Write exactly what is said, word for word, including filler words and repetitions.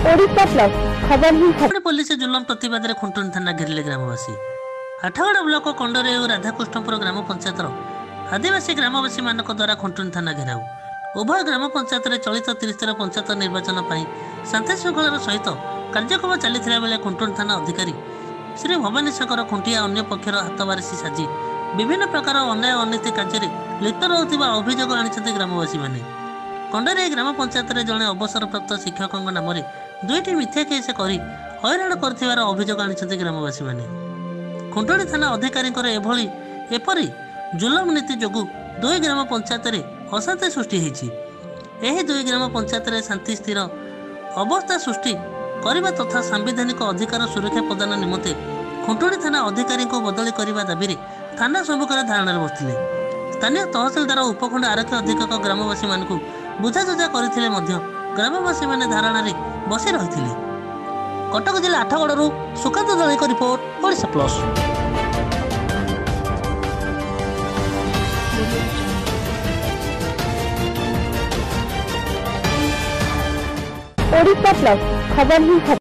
Odisha plus खबर ही खबर। पुलिस जुलम प्रतिवाद में खुंटुनी थाना घेरिले ग्रामवासी। आठगड़ ब्लॉक कंडरे और राधाकृष्णपुर ग्राम पंचायत आदिवासी ग्रामवासी मान द्वारा खुंटुनी थाना घेराव। उभय ग्राम पंचायत में चलित तीस तिर पंचायत निर्वाचन पर शांति श्रृंखलार सहित कार्यक्रम चली बेले खुंटुनी थाना अधिकारी श्री भवानी शंकर खुंटिया अन्य पक्षर हाथबारिशी साजी विभिन्न प्रकार अन्याय अनैति कार्य लिप्त रहुथिबा अभियोग आनिछथि ग्रामवासी माने। कंडरे ग्राम पंचायत में जड़े अवसरप्राप्त शिक्षक नाम दुईटी मिथ्या केस करी हैरान कर अभियोग आनिछथि ग्रामवासी माने। खुंटुनी थाना अधिकारी एभली एपरी जुलम नीति जोगु दुई ग्राम पंचायत में अशांति सृष्टि होइछि। एही दुई ग्राम पंचायत में शांति स्थिर अवस्था सृष्टि करने तथा सांविधानिक अधिकार सुरक्षा प्रदान निमंते खुंटुनी थाना अधिकारी को बदली करने दाबी थाना सम्मुखें धारणा बसते। स्थानीय तहसिलदार उपखंड आरक्षी अधीक्षक ग्रामवासी मान बुझाजुझा करथिले मध्य ग्रामवासी माने धारणा रे बसी रहिथिले। कटक जिला आठगड़ू सुकांत दलैक report Odisha plus. Odisha plus खबर ही खबर।